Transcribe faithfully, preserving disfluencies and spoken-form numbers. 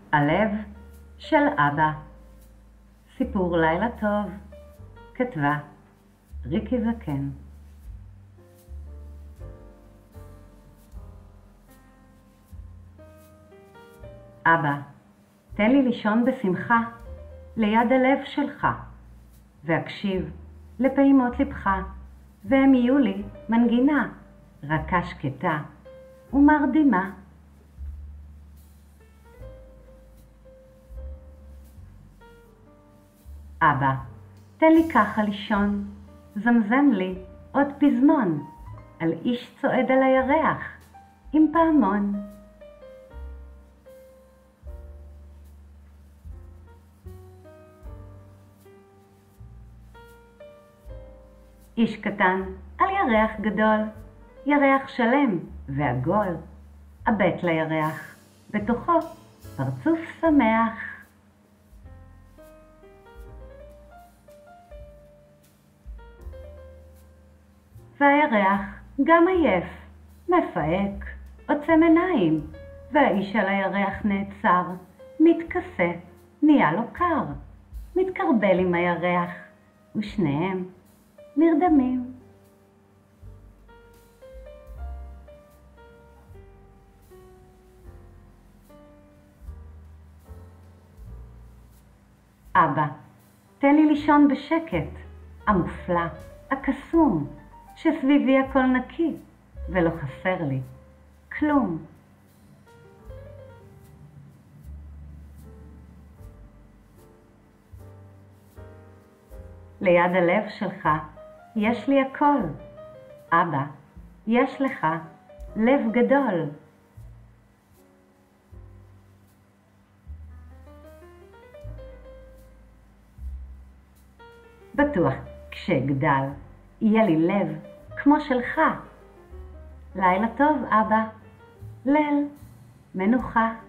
הלב של אבא. סיפור לילה טוב. כתבה ריקי זקן. אבא, תן לי לישון בשמחה ליד הלב שלך, והקשיב לפעימות לבך, והם יהיו לי מנגינה רכה שקטה ומרדימה. אבא, תן לי ככה לישון, זמזם לי עוד פזמון על איש צועד על הירח עם פעמון. איש קטן על ירח גדול, ירח שלם ועגול, הבט לירח, בתוכו פרצוף שמח. והירח גם עייף, מפהק, עוצם עיניים, והאיש על הירח נעצר, מתכסה, נהיה לו קר, מתקרבל עם הירח, ושניהם נרדמים. אבא, תן לי לישון בשקט, המופלא, הקסום, שסביבי הכל נקי, ולא חסר לי כלום. ליד הלב שלך יש לי הכל. אבא, יש לך לב גדול. בטוח כשאגדל יהיה לי לב כמו שלך. לילה טוב אבא, ליל מנוחה.